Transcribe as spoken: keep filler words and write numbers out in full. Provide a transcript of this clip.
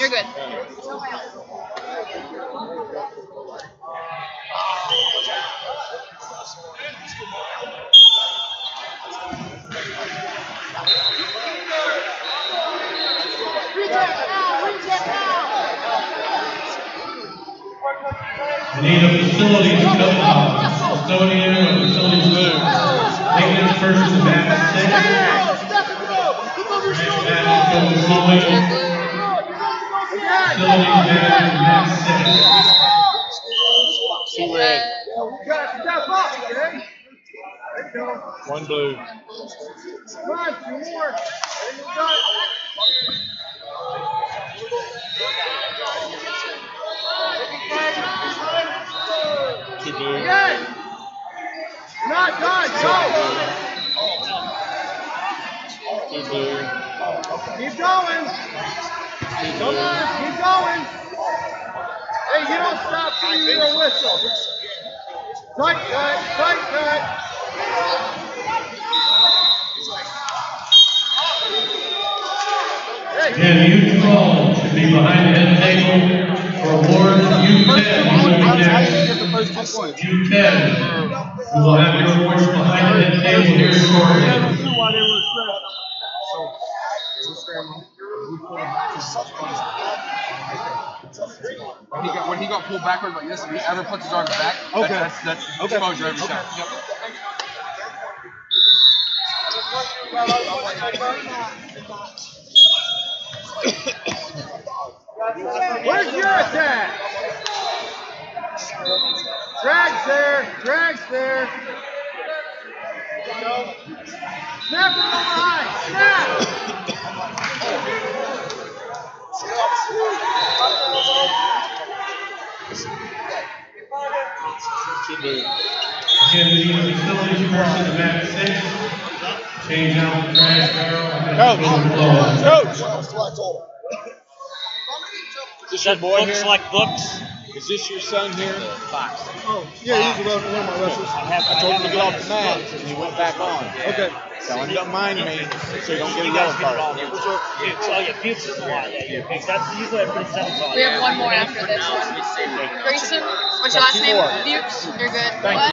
You're good. We need a facilities uh, custodian or facilities move. Maintenance person to mat six. Next mat is Chloe. Facilities manager to mat six. Two red. One blue. Come on, two more. Two blue. Again. Not done. Go. Two blue. Keep going. Two Come blue. on, keep going. Hey, you don't stop till you hear a whistle. Tight cut, tight cut. Again, U twelve should be behind the head table for awards. U ten will be next. U ten, we will have your awards behind the head table here shortly. When he got when he got pulled backwards like this, if he ever puts his arms back, Okay. that's that's, that's Okay. exposure every Okay. time. Where's your attack? Drag's there, drag's there. Snap from behind, snap! Two blue. Again, we need a facilities person to mat six. Change out the trash barrel. Coach. Coach. Is this your boy here? Like books. Is this your son here? Fox. Oh, yeah, he's one of my wrestlers. I told him to get off the mat, and he went back on. Okay. Tell him don't mind me, so you don't get a yellow card. Pukes. Oh yeah, pukes is a lot. Yeah, yeah, pukes. That's usually a pretty simple call. We have one more after this one. Grayson, what's your last name? Bukes. You're good. Thank What?